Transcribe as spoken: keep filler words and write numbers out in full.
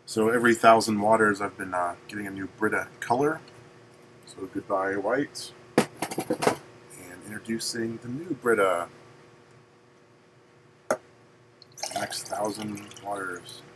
So every thousand waters I've been uh, getting a new Brita color. So goodbye white. And introducing the new Brita. Next thousand waters.